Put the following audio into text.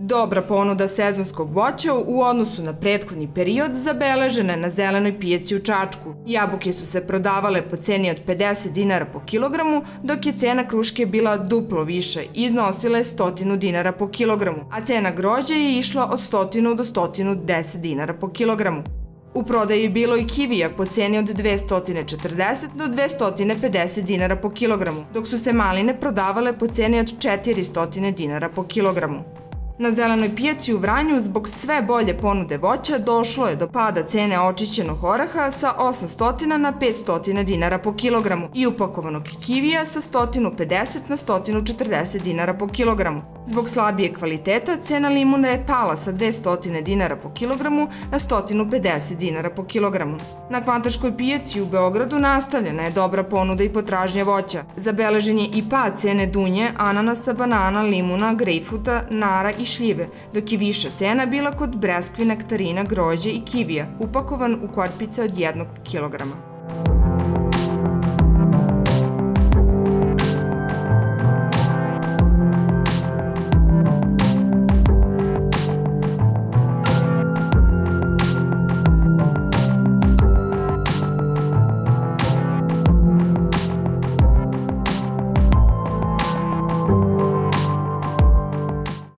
Dobra ponuda sezonskog voća u odnosu na prethodni period zabeležena je na zelenoj pijaci u Čačku. Jabuke su se prodavale po ceni od 50 dinara po kilogramu, dok je cena kruške bila duplo više i iznosila je 100 dinara po kilogramu, a cena grožđa je išla od 100 do 110 dinara po kilogramu. U prodaji je bilo i kivija po ceni od 240 do 250 dinara po kilogramu, dok su se maline prodavale po ceni od 400 dinara po kilogramu. Na zelenoj pijaci u Vranju zbog sve bolje ponude voća došlo je do pada cene očišćenog oraha sa 800 na 500 dinara po kilogramu i upakovanog kivija sa 150 na 140 dinara po kilogramu. Zbog slabije kvaliteta, cena limuna je pala sa 200 dinara po kilogramu na 150 dinara po kilogramu. Na Kvantaškoj pijaci u Beogradu nastavljena je dobra ponuda i potražnja voća. Zabeležen je i pad cene dunje, ananasa, banana, limuna, grejpfruta, nara i šljive, dok je viša cena bila kod breskvi, nektarina, grožđa i kivija, upakovan u korpice od 1 kilograma.